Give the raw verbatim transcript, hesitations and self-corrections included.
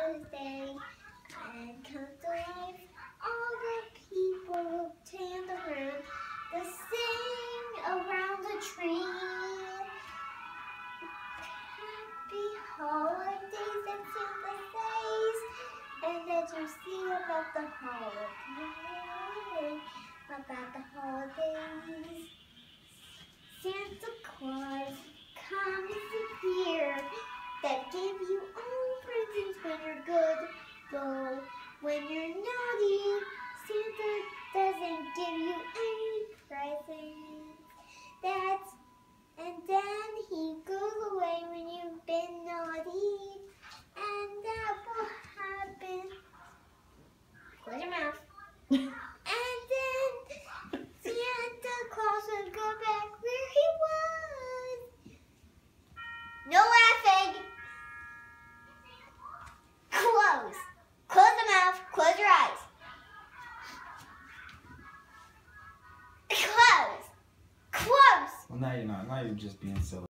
holiday and comes to life. All the people stand around to sing around the tree. Happy holidays that Santa says, and that you see about the holidays, about the holidays. Santa Claus comes here that give you all presents when you're good, though when you're naughty, Santa doesn't give you any presents. That's and then he goes away when you've been naughty, and that will happen. Close your mouth. And then Santa Claus will go back where he was. No laughing. Close. Close the mouth. Close your eyes. Close. Close. Well, now you're not. Now you're just being silly.